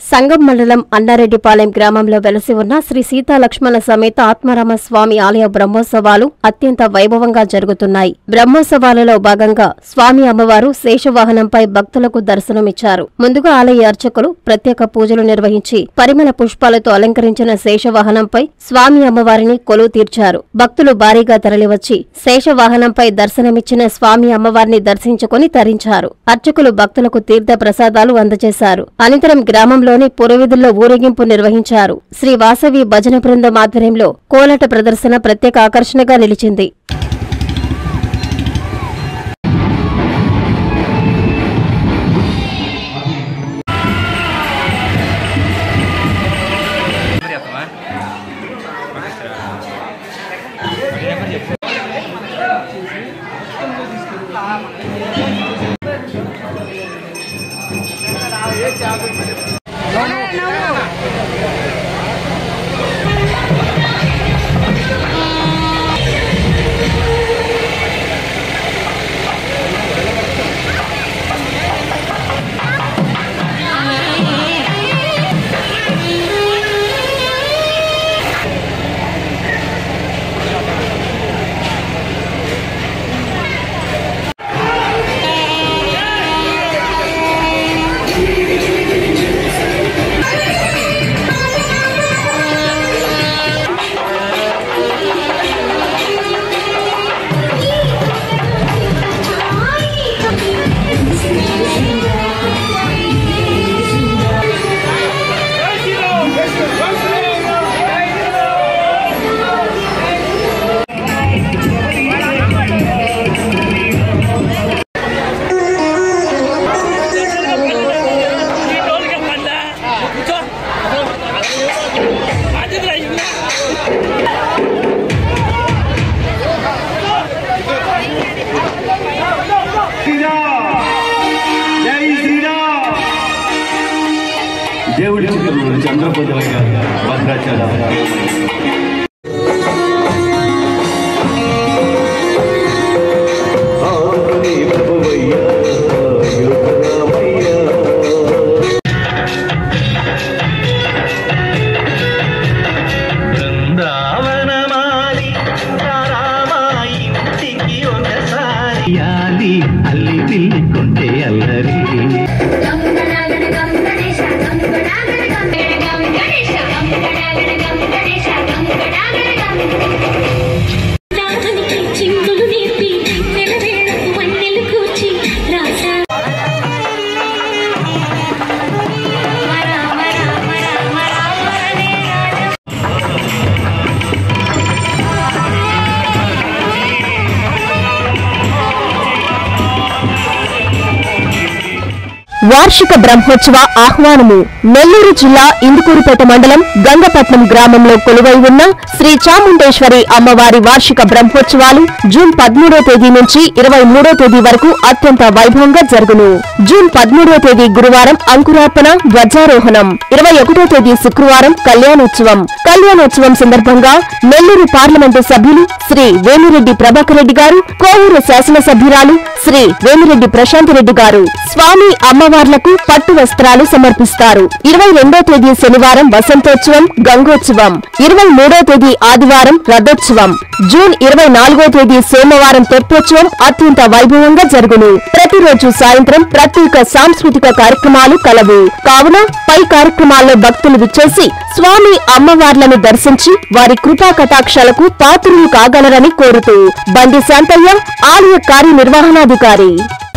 సంగం మండలం అన్నారెడ్డిపాలెం గ్రామంలో వెలసి ఉన్న శ్రీ సీతాలక్ష్మణ సమేత ఆత్మారామ స్వామి ఆలయ బ్రహ్మోత్సవాలు అత్యంత వైభవంగా జరుగుతున్నాయి. బ్రహ్మోత్సవాలలో భాగంగా స్వామి అమ్మవారు శేషవాహనంపై భక్తులకు దర్శనమిచ్చారు. ముందుగా ఆలయ అర్చకులు ప్రత్యేక పూజలు నిర్వహించి పరిమళ పుష్పాలతో అలంకరించిన శేషవాహనంపై స్వామి అమ్మవారిని కొలువు తీర్చారు. భక్తులు భారీగా తరలివచ్చి శేషవాహనంపై దర్శనమిచ్చిన స్వామి అమ్మవారిని దర్శించుకుని తరించారు. అర్చకులు భక్తులకు తీర్థ ప్రసాదాలు అందజేశారు. అనంతరం గ్రామంలోని పురవీధుల్లో ఊరేగింపు నిర్వహించారు. శ్రీ వాసవి భజన బృందం ఆధ్వర్యంలో కోలాట ప్రదర్శన ప్రత్యేక ఆకర్షణగా నిలిచింది. దేవుడి చిత్రంలో చంద్రపూజల భద్రాచలం అల్లి పిల్లి కొంటే అల్లరి వార్షిక బ్రహ్మోత్సవ ఆహ్వానము. నెల్లూరు జిల్లా ఇందుకూరుపేట మండలం గంగపట్నం గ్రామంలో కొలువై ఉన్న శ్రీ చాముండేశ్వరి అమ్మవారి వార్షిక బ్రహ్మోత్సవాలు జూన్ 13వ తేదీ నుంచి 23వ తేదీ వరకు అత్యంత వైభవంగా జరుగును. జూన్ 13వ తేదీ గురువారం అంకురార్పణ, ధ్వజారోహణం, 21వ తేదీ శుక్రవారం కళ్యాణోత్సవం. కళ్యాణోత్సవం సందర్భంగా నెల్లూరు పార్లమెంటు సభ్యులు శ్రీ వేమిరెడ్డి ప్రభాకర్ రెడ్డి గారు, కోవూరు శాసనసభ్యురాలు శ్రీ వేమిరెడ్డి ప్రశాంత్ రెడ్డి గారు స్వామి అమ్మవార్లకు పట్టు వస్త్రాలు సమర్పిస్తారు. 22వ తేదీ శనివారం వసంతోత్సవం, గంగోత్సవం, 23వ తేదీ ఆదివారం రథోత్సవం, జూన్ 24వ తేదీ సోమవారం తెప్పోత్సవం అత్యంత వైభవంగా జరుగును. ప్రతిరోజు సాయంత్రం ప్రత్యేక సాంస్కృతిక కార్యక్రమాలు కలవు. కావున పై కార్యక్రమాల్లో భక్తులు విచ్చేసి స్వామి అమ్మవార్లను దర్శించి వారి కృపా కటాక్షాలకు పాత్రులు కాగలరని కోరుతూ బండి శాంతయ్య, ఆలయ కార్యనిర్వహణాధికారి.